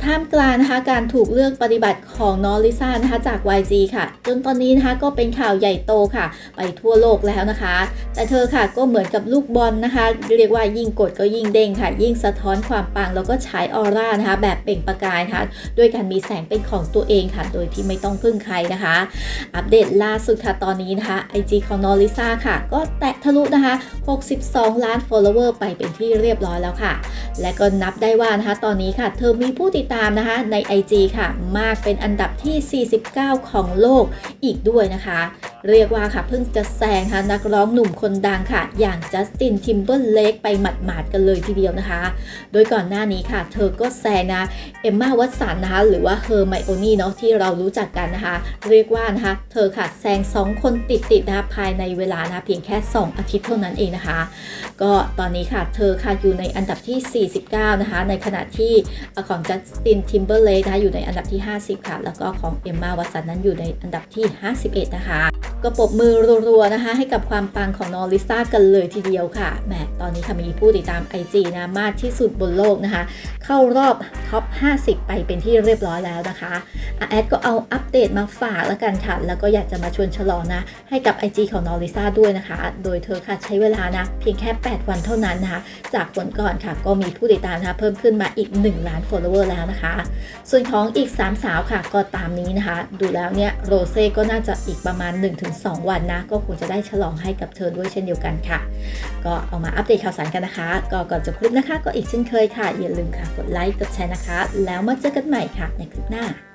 ท่ามกลางนะคะการถูกเลือกปฏิบัติของน้องลิซ่านะคะจาก YG ค่ะจนตอนนี้นะคะก็เป็นข่าวใหญ่โตค่ะไปทั่วโลกแล้วนะคะแต่เธอค่ะก็เหมือนกับลูกบอลนะคะเรียกว่ายิ่งกดก็ยิ่งเด้งค่ะยิ่งสะท้อนความปังแล้วก็ฉายออร่านะคะแบบเปล่งประกายนะคะด้วยการมีแสงเป็นของตัวเองค่ะโดยที่ไม่ต้องพึ่งใครนะคะอัปเดตล่าสุดค่ะตอนนี้นะคะ IG ของน้องลิซ่าค่ะก็แตะทะลุนะคะ62 ล้าน follower ไปเป็นที่เรียบร้อยแล้วค่ะและก็นับได้ว่านะคะตอนนี้ค่ะเธอมีผู้ติดตามนะคะใน IG ค่ะมากเป็นอันดับที่49ของโลกอีกด้วยนะคะเรียกว่าค่ะเพิ่งจะแซงค่ะนักร้องหนุ่มคนดังค่ะอย่างจัสตินทิมเบอร์เลกไปหมาดๆกันเลยทีเดียวนะคะโดยก่อนหน้านี้ค่ะเธอก็แซงนะเอมม่าวัตสันนะคะหรือว่าเฮอร์ไมโอนี่เนาะที่เรารู้จักกันนะคะเรียกว่านะคะเธอค่ะแซง2คนติดๆนะคะภายในเวลานะเพียงแค่2อาทิตย์เท่านั้นเองนะคะก็ตอนนี้ค่ะเธอค่ะอยู่ในอันดับที่49นะคะในขณะที่ของจัสตินทิมเบอร์เลกนะคะอยู่ในอันดับที่50ค่ะแล้วก็ของเอมม่าวัตสันนั้นอยู่ในอันดับที่51นะคะก็ปรบมือรัวๆนะคะให้กับความปังของน้องลิซ่ากันเลยทีเดียวค่ะแหมตอนนี้ค่ะมีผู้ติดตาม IG นะมากที่สุดบนโลกนะคะเข้ารอบท็อป50ไปเป็นที่เรียบร้อยแล้วนะคะแอดก็เอาอัปเดตมาฝากแล้วกันค่ะแล้วก็อยากจะมาชวนฉลองนะให้กับ IG ของน้องลิซ่าด้วยนะคะโดยเธอค่ะใช้เวลานะเพียงแค่8วันเท่านั้นนะคะจากวันก่อนค่ะก็มีผู้ติดตามนะคะเพิ่มขึ้นมาอีก1 ล้าน follower แล้วนะคะส่วนของอีก3 สาวค่ะก็ตามนี้นะคะดูแล้วเนี่ยโรเซ่ก็น่าจะอีกประมาณ1-2 วันนะก็คงจะได้ฉลองให้กับเธอด้วยเช่นเดียวกันค่ะก็เอามาอัปเดตข่าวสารกันนะคะก็ก่อนจบคลิปนะคะก็อีกเช่นเคยค่ะอย่าลืมค่ะกดไลค์กดแชร์นะคะแล้วมาเจอกันใหม่ค่ะในคลิปหน้า